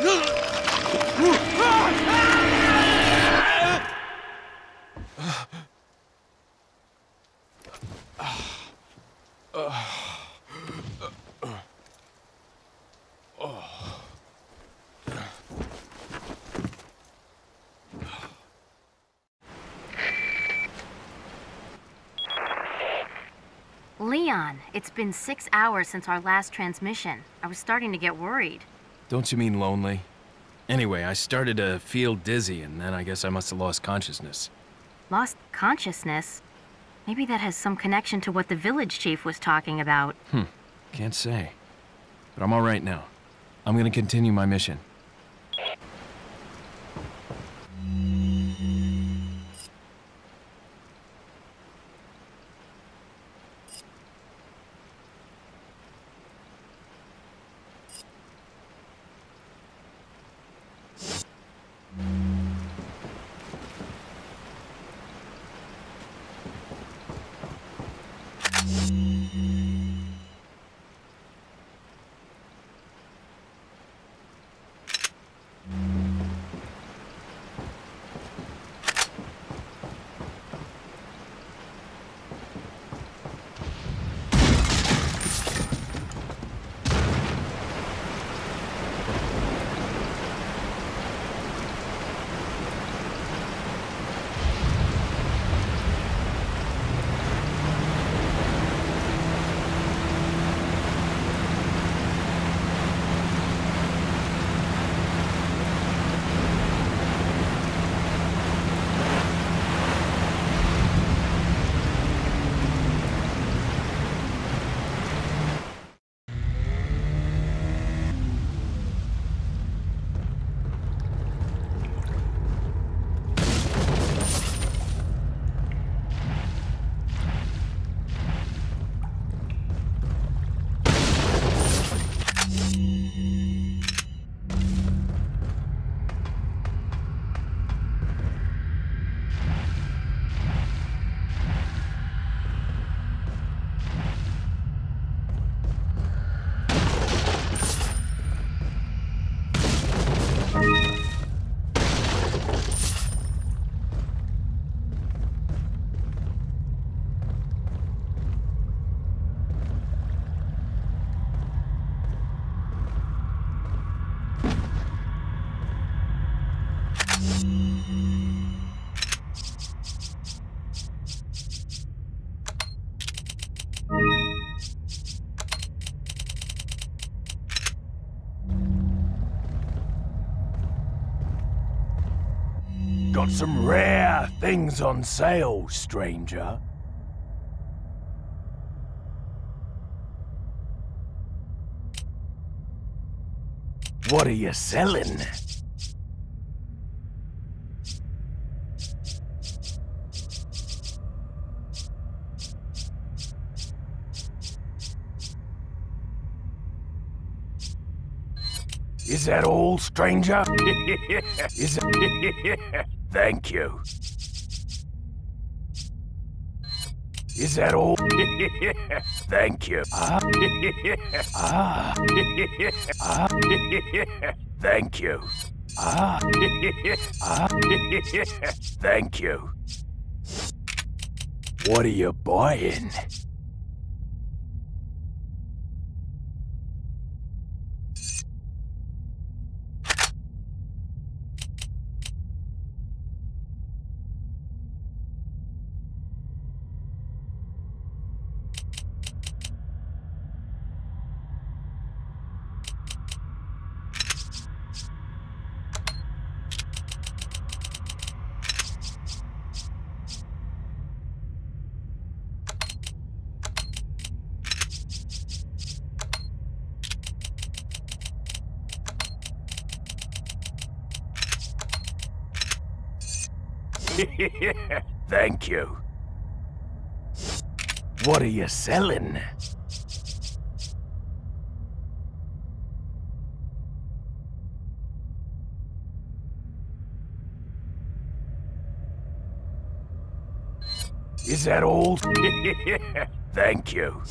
Leon, it's been 6 hours since our last transmission. I was starting to get worried. Don't you mean lonely? Anyway, I started to feel dizzy, and then I guess I must have lost consciousness. Lost consciousness? Maybe that has some connection to what the village chief was talking about. Can't say. But I'm all right now. I'm gonna continue my mission. Got some rare things on sale, stranger. What are you selling? Is that all, stranger? Is it? Thank you. Is that all? Thank you. Thank you. Thank you. What are you buying? Thank you. What are you selling? Is that all? Thank you.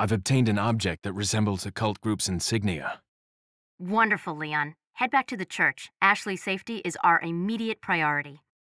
I've obtained an object that resembles a cult group's insignia. Wonderful, Leon. Head back to the church. Ashley's safety is our immediate priority.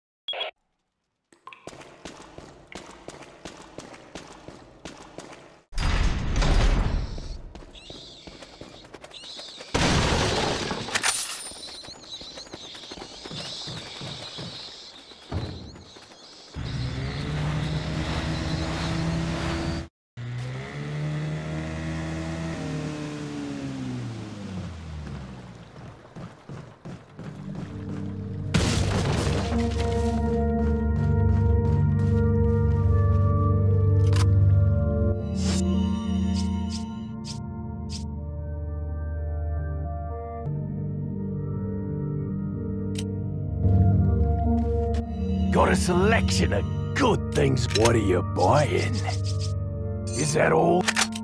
Got a selection of good things. What are you buying? Is that all?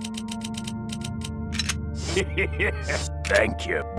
Thank you.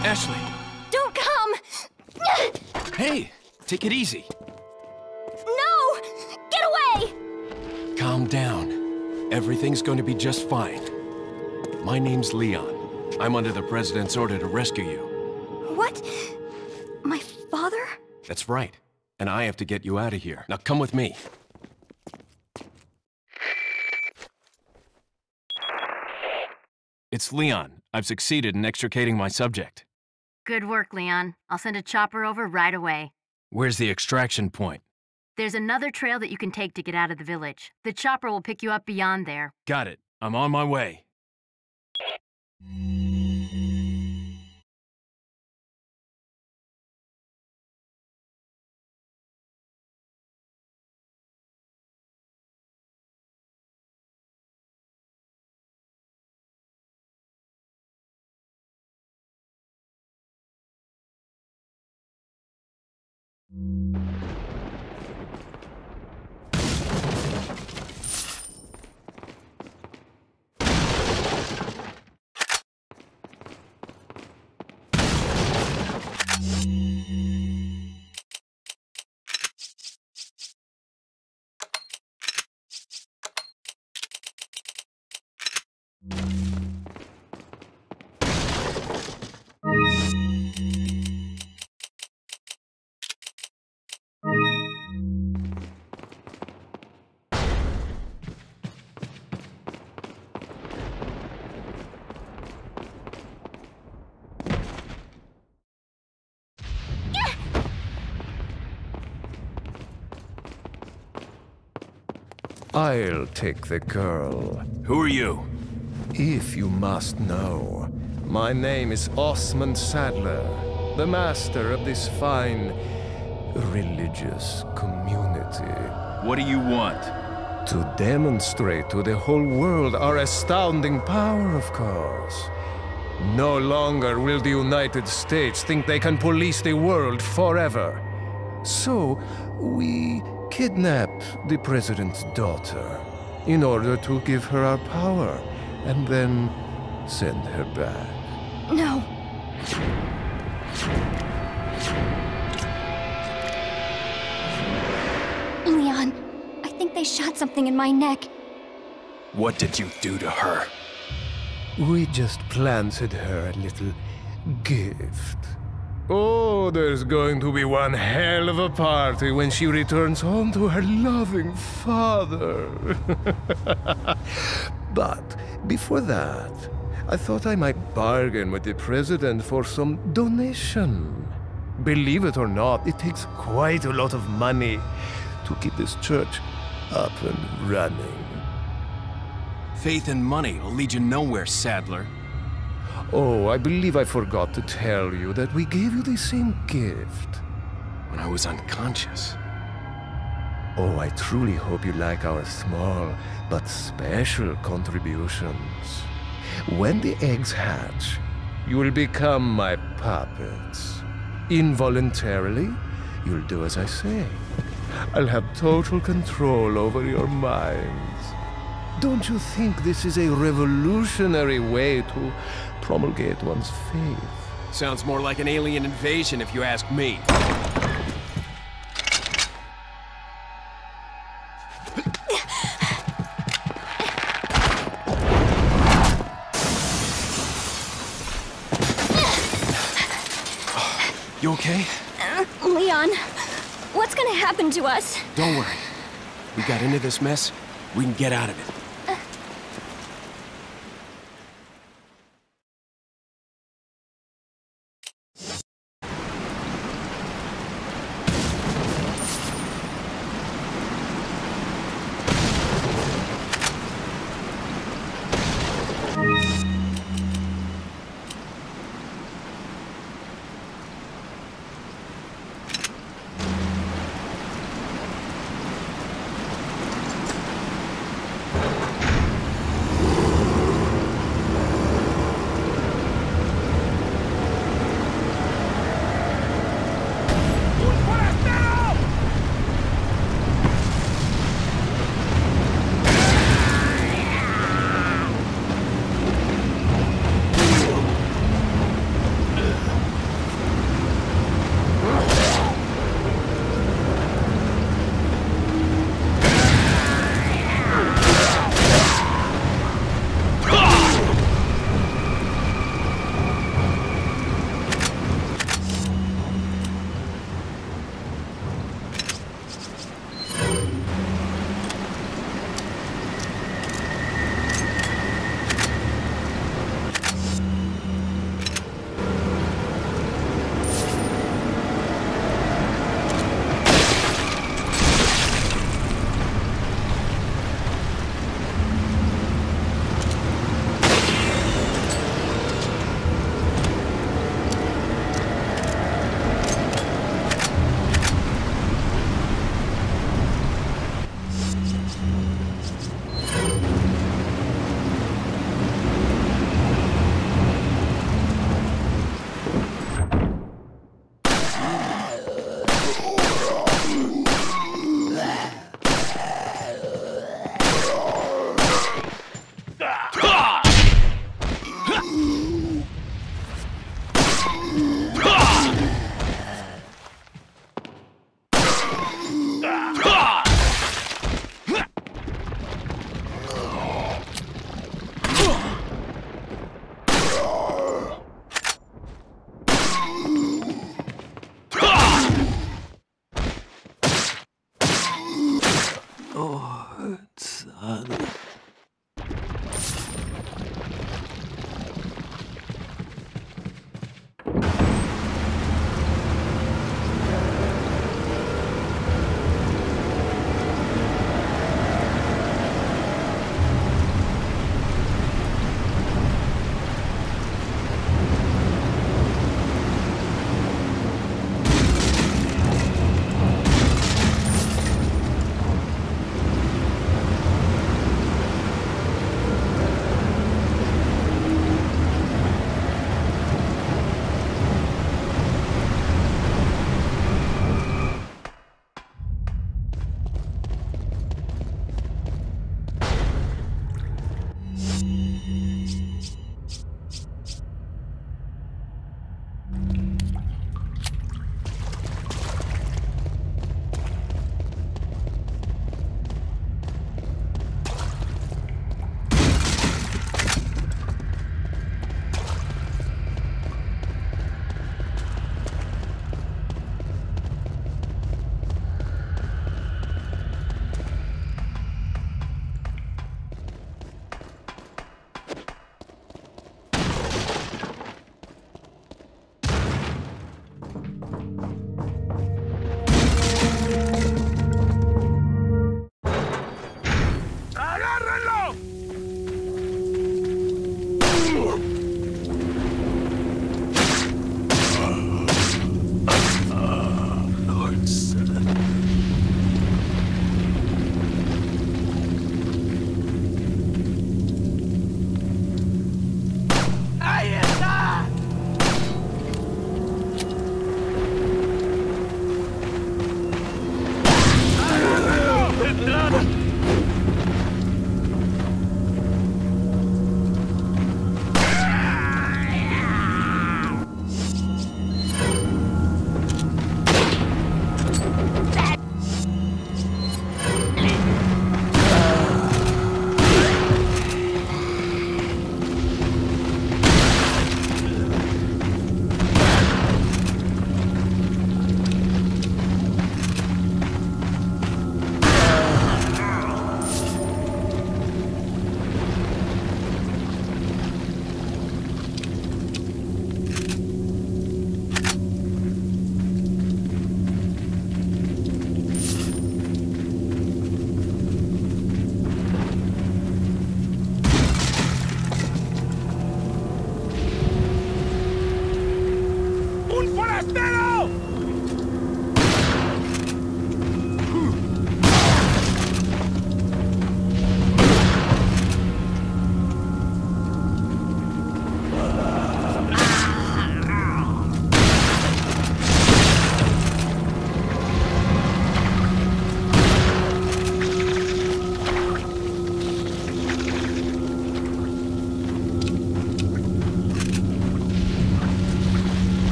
Ashley! Don't come! Hey! Take it easy. No! Get away! Calm down. Everything's going to be just fine. My name's Leon. I'm under the President's order to rescue you. What? My father? That's right. And I have to get you out of here. Now come with me. It's Leon. I've succeeded in extricating my subject. Good work, Leon. I'll send a chopper over right away. Where's the extraction point? There's another trail that you can take to get out of the village. The chopper will pick you up beyond there. Got it. I'm on my way. I'll take the girl. Who are you? If you must know, my name is Osmond Sadler, the master of this fine religious community. What do you want? To demonstrate to the whole world our astounding power, of course. No longer will the United States think they can police the world forever. So, we kidnapped the president's daughter in order to give her our power and then send her back. No. Leon, I think they shot something in my neck. What did you do to her? We just planted her a little gift. Oh, there's going to be one hell of a party when she returns home to her loving father. But before that, I thought I might bargain with the president for some donation. Believe it or not, it takes quite a lot of money to keep this church up and running. Faith and money will lead you nowhere, Sadler. Oh, I believe I forgot to tell you that we gave you the same gift. When I was unconscious. Oh, I truly hope you like our small but special contributions. When the eggs hatch, you will become my puppets. Involuntarily, you'll do as I say. I'll have total control over your minds. Don't you think this is a revolutionary way to promulgate one's faith? Sounds more like an alien invasion if you ask me. You okay? Leon, what's gonna happen to us? Don't worry. We got into this mess, we can get out of it.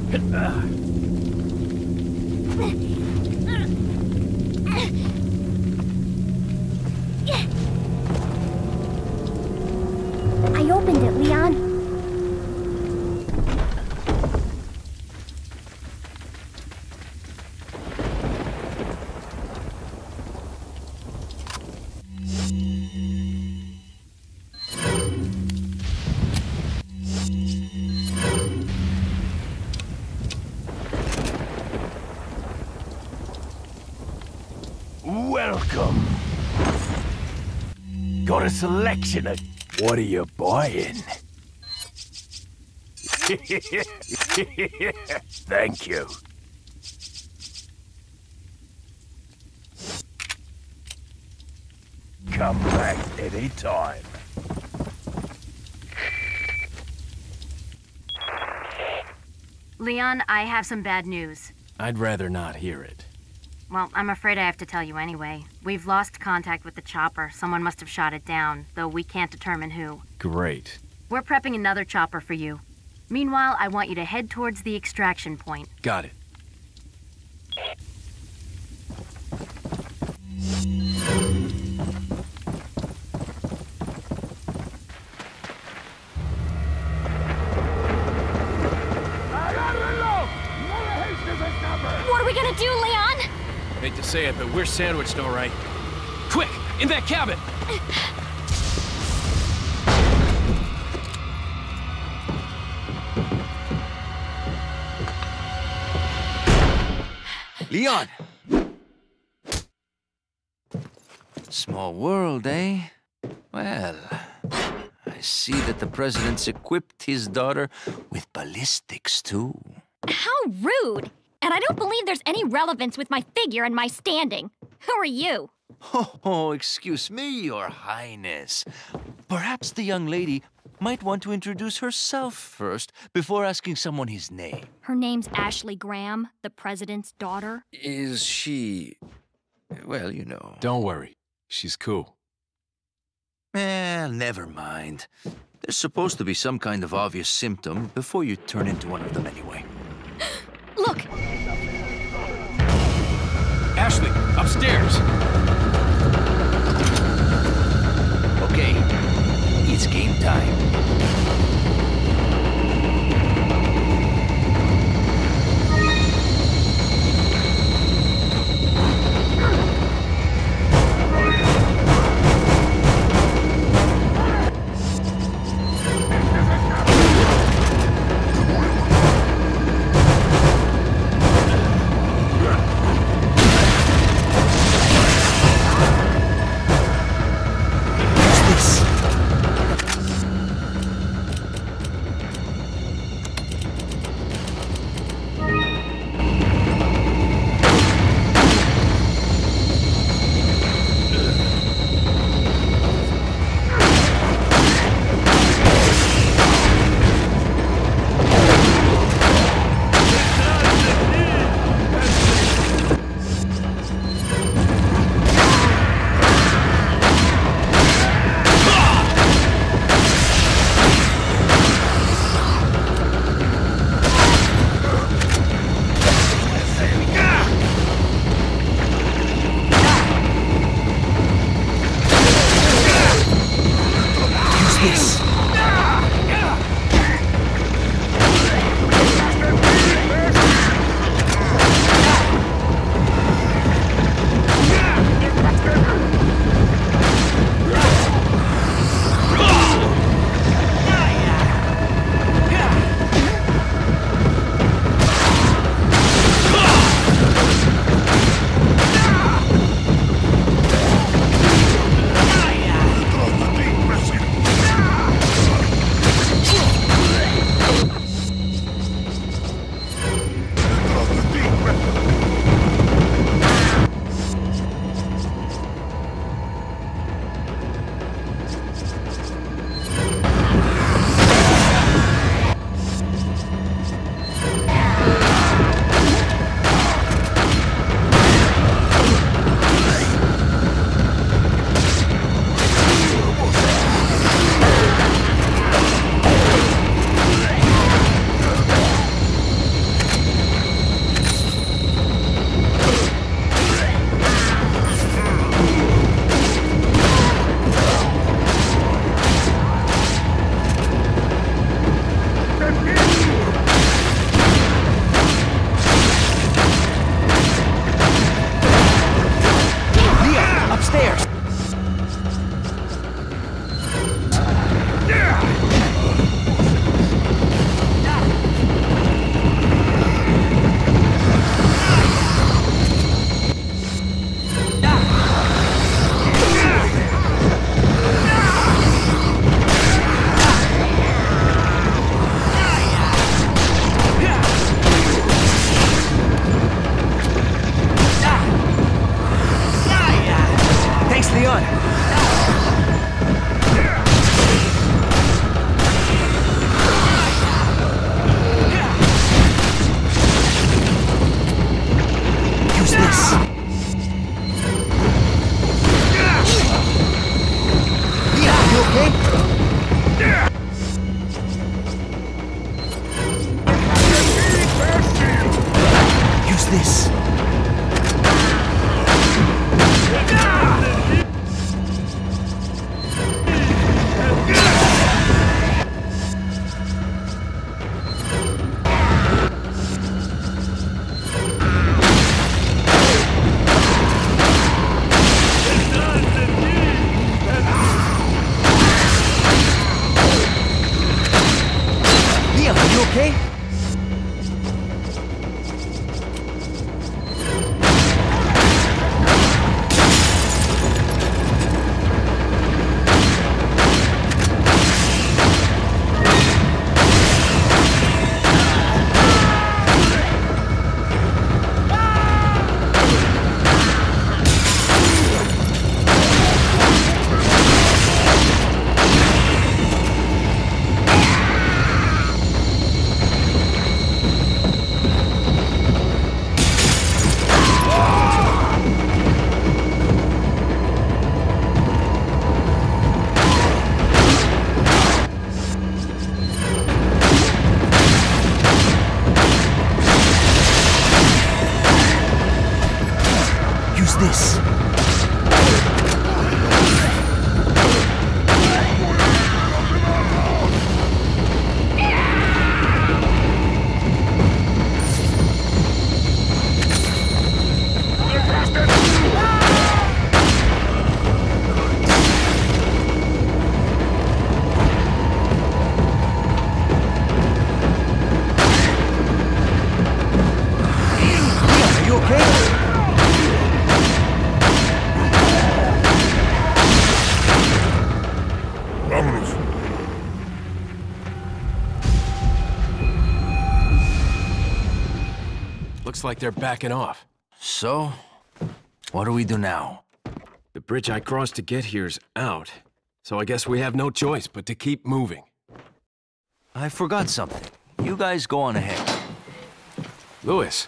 I opened it, Leon. Welcome. Got a selection of... What are you buying? Thank you. Come back anytime. Leon, I have some bad news. I'd rather not hear it. Well, I'm afraid I have to tell you anyway. We've lost contact with the chopper. Someone must have shot it down, though we can't determine who. Great. We're prepping another chopper for you. Meanwhile, I want you to head towards the extraction point. Got it. What are we gonna do, Leon? Hate to say it, but we're sandwiched all right. Quick! In that cabin! Leon! Small world, eh? Well, I see that the president's equipped his daughter with ballistics, too. How rude! And I don't believe there's any relevance with my figure and my standing. Who are you? Oh, excuse me, Your Highness. Perhaps the young lady might want to introduce herself first before asking someone his name. Her name's Ashley Graham, the president's daughter. Is she... well, you know... Don't worry. She's cool. Never mind. There's supposed to be some kind of obvious symptom before you turn into one of them anyway. Look! Ashley, upstairs! Okay, it's game time. okay? Use this. Are you okay? Looks like they're backing off. So, what do we do now? The bridge I crossed to get here's out, so I guess we have no choice but to keep moving. I forgot something. You guys go on ahead. Louis.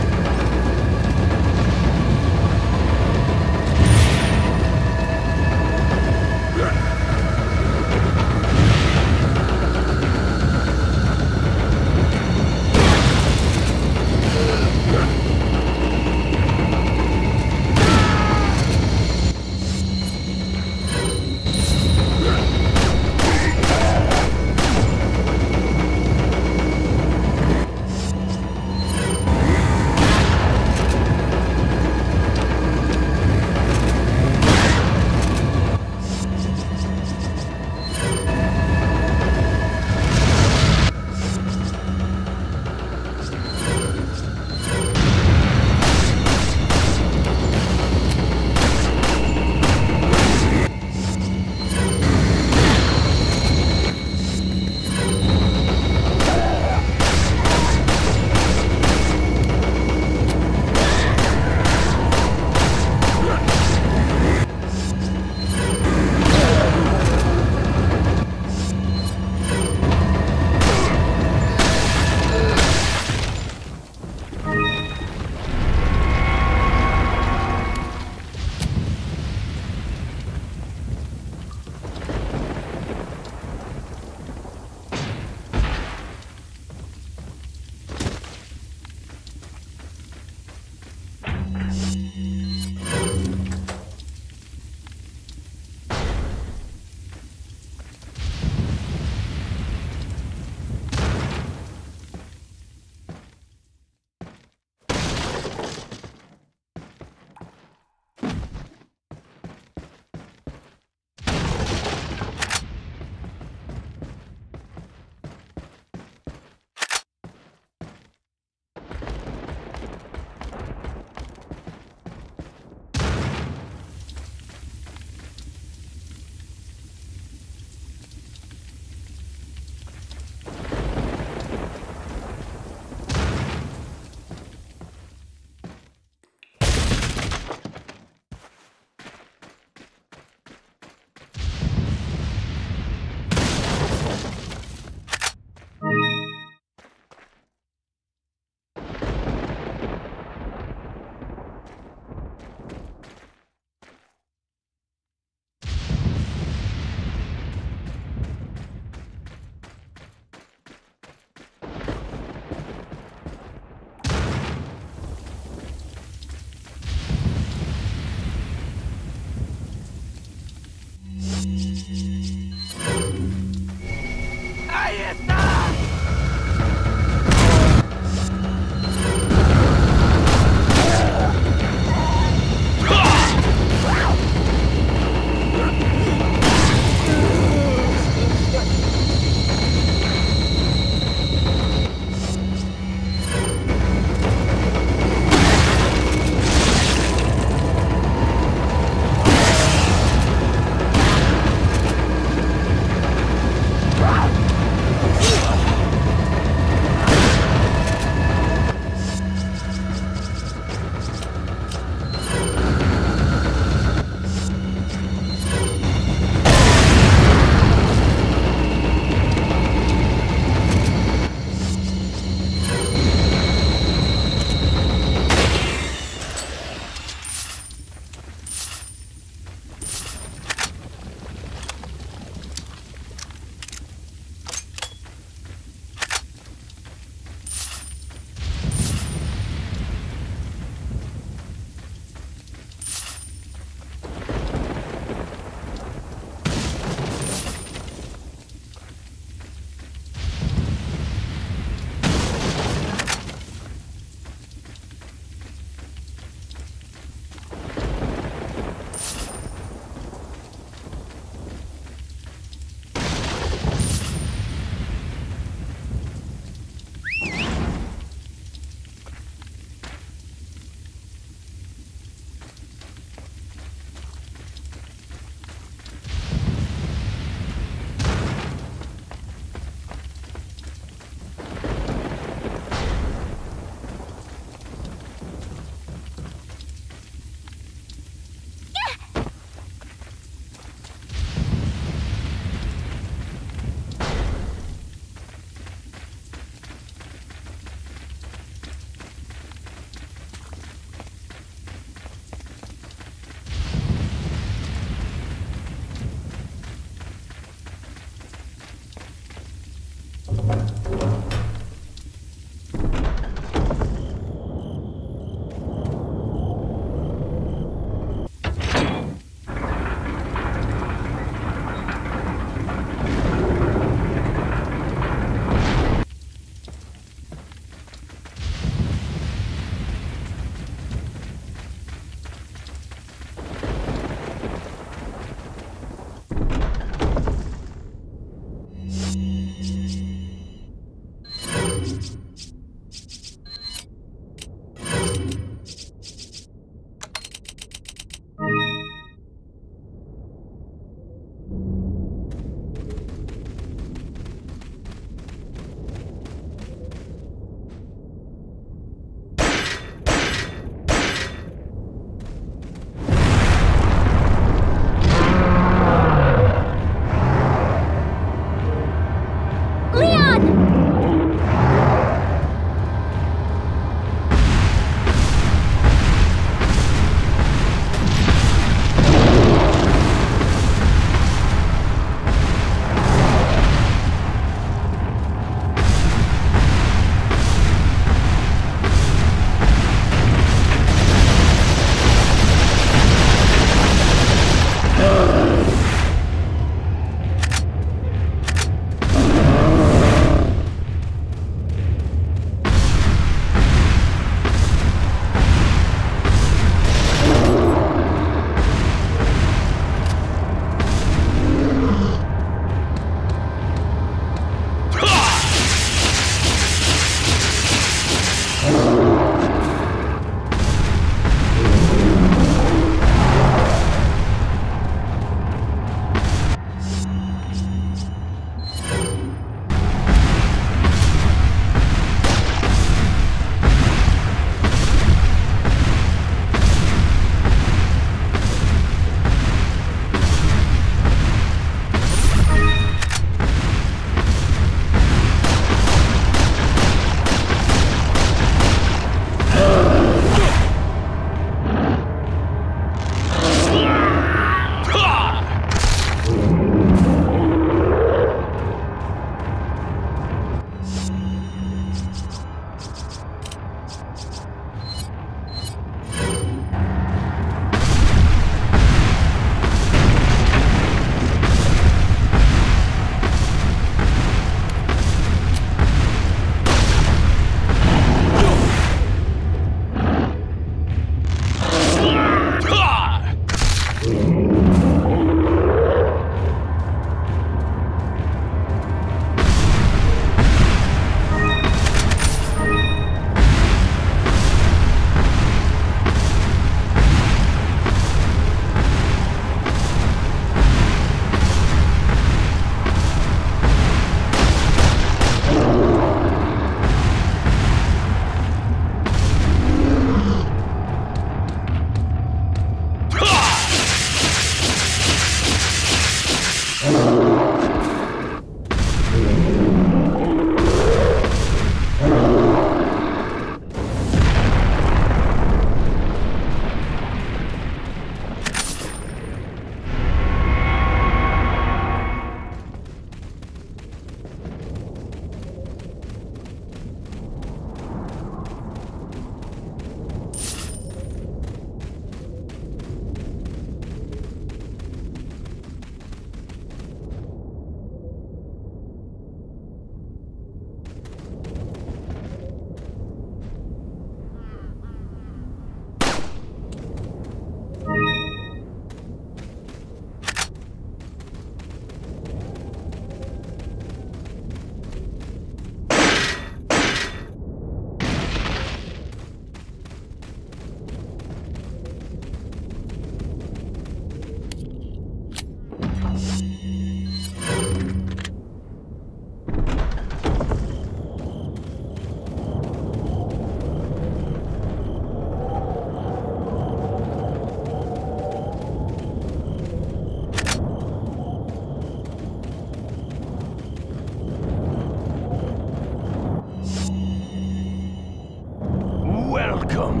Welcome.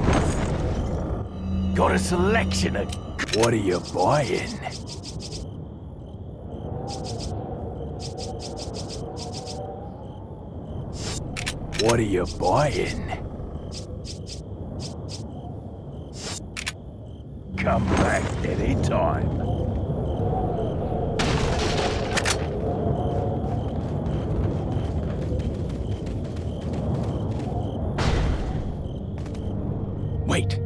Got a selection of... What are you buying? What are you buying? Come back anytime. Wait.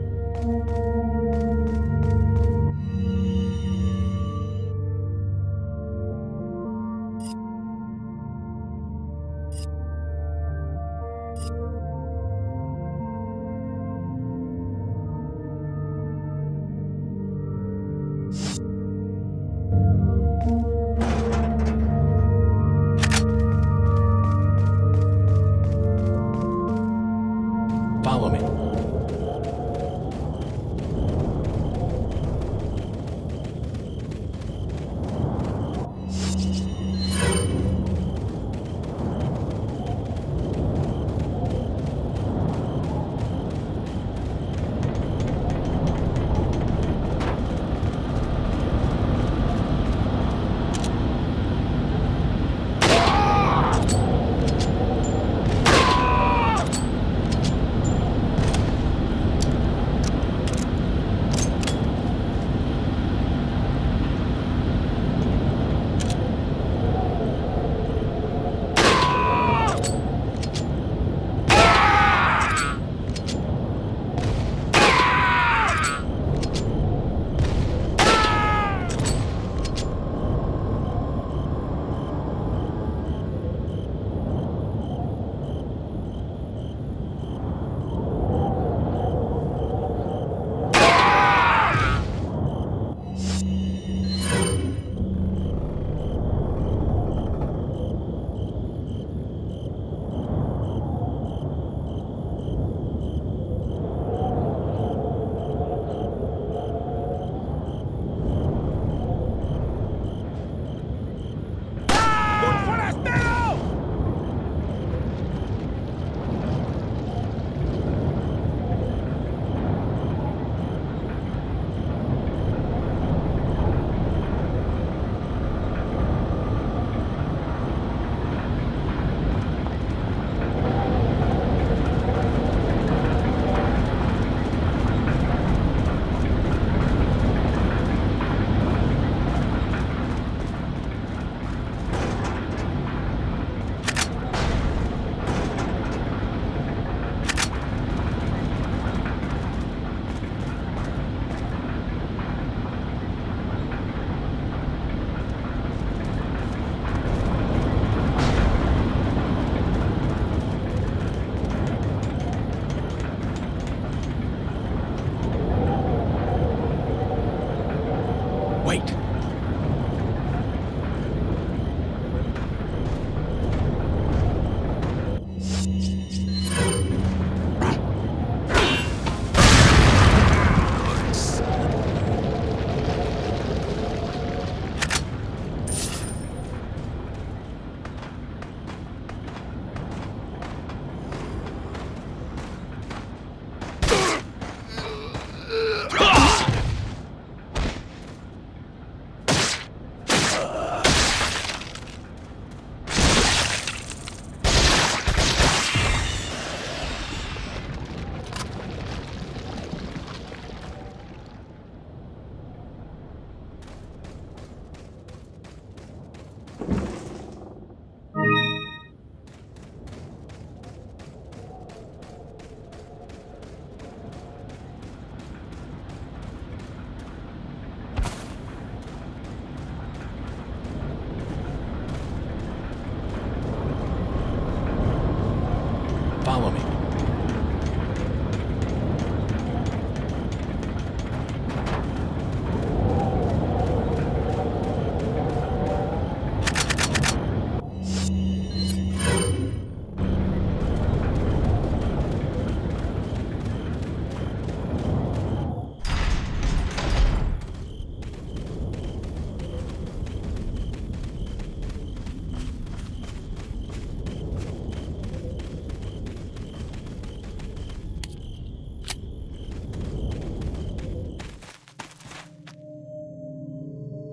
Follow me.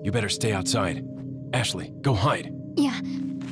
You better stay outside. Ashley, go hide. Yeah.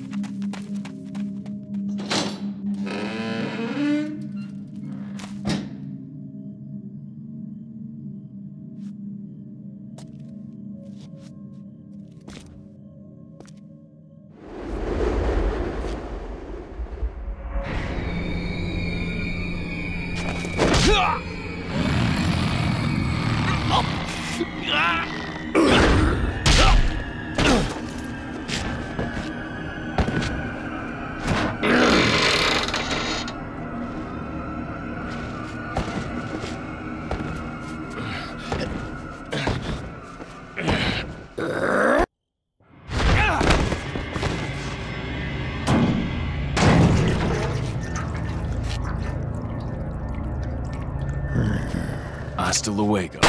Hasta luego.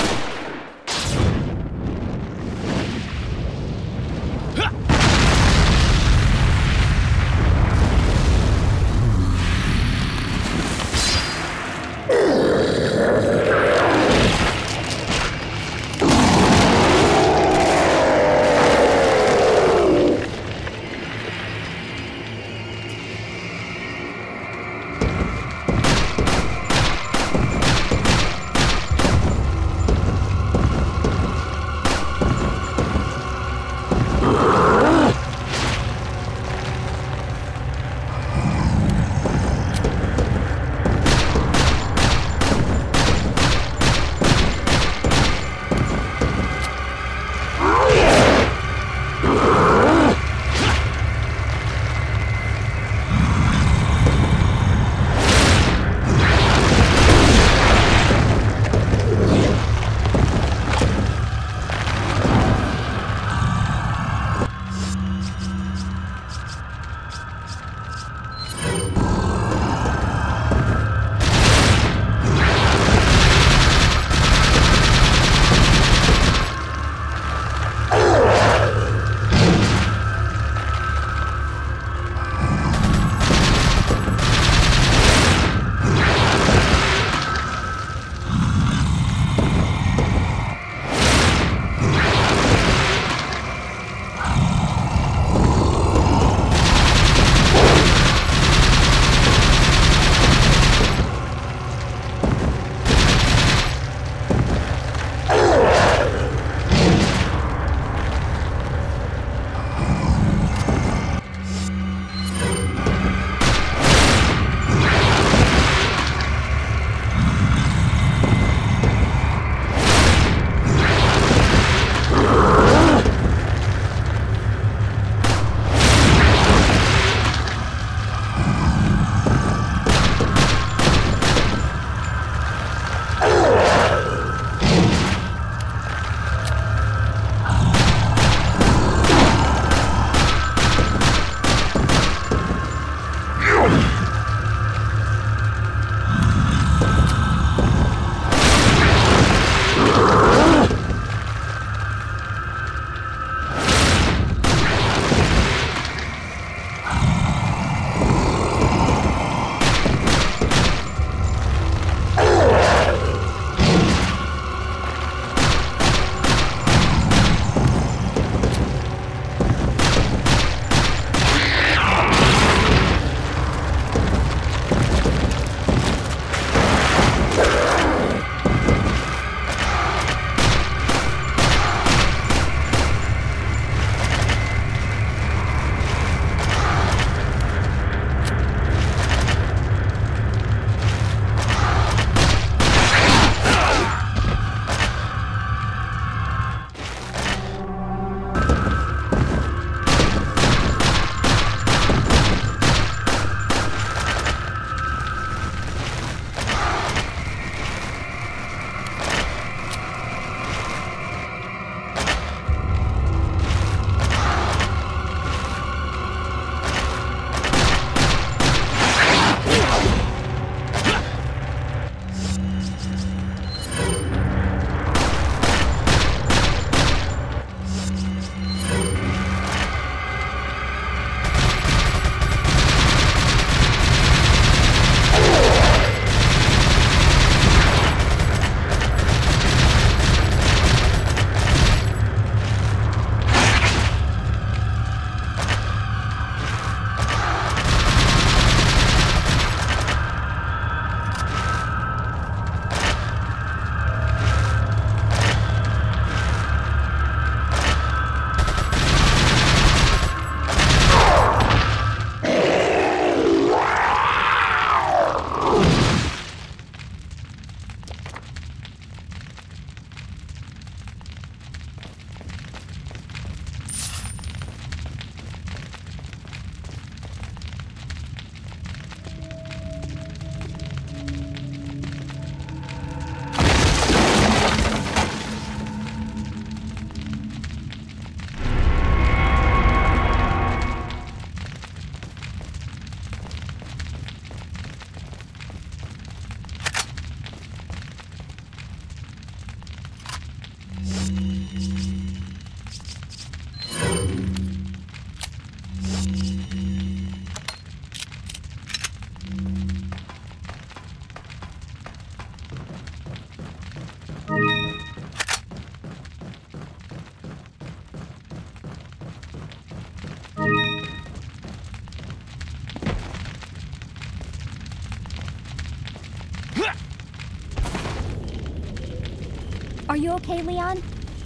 you okay, Leon?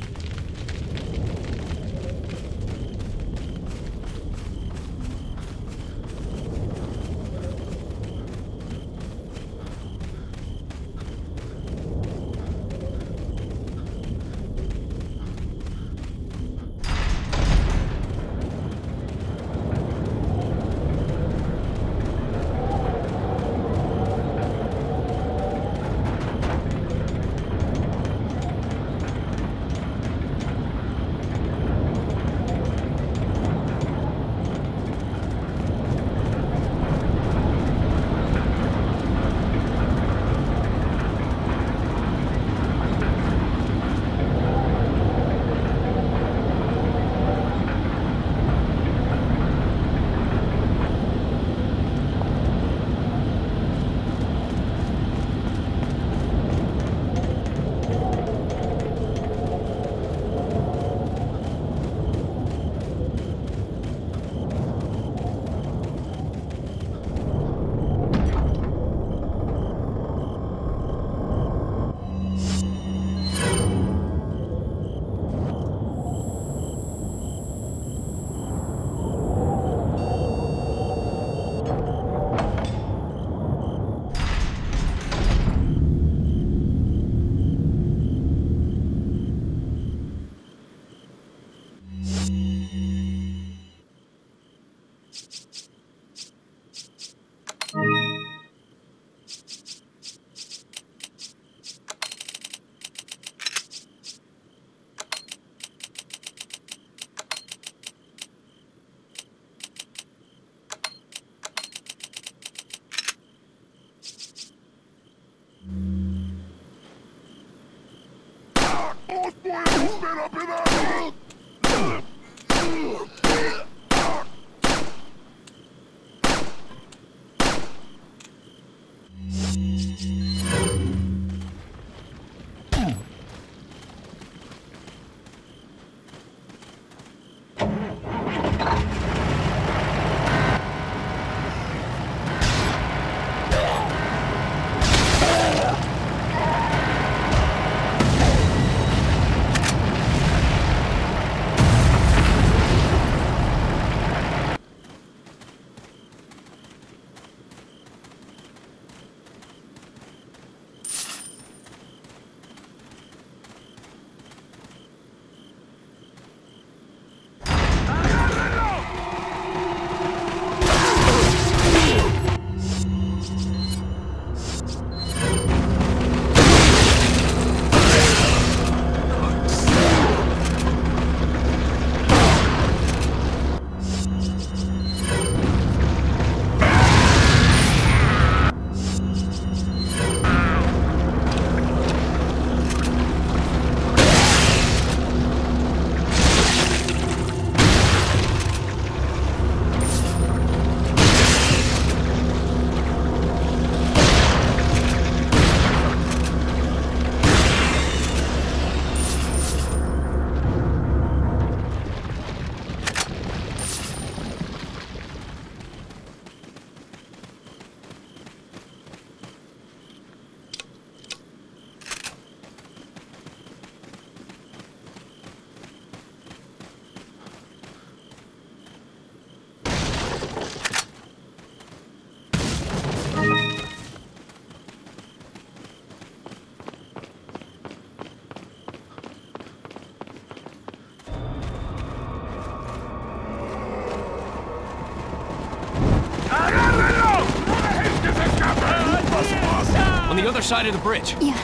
On the other side of the bridge. Yeah.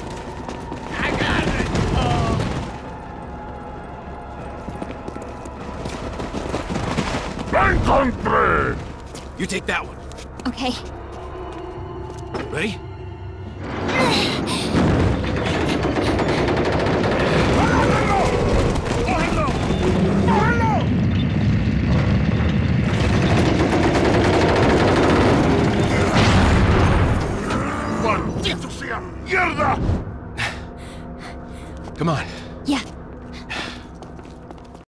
You take that one. Okay. Ready? Come on.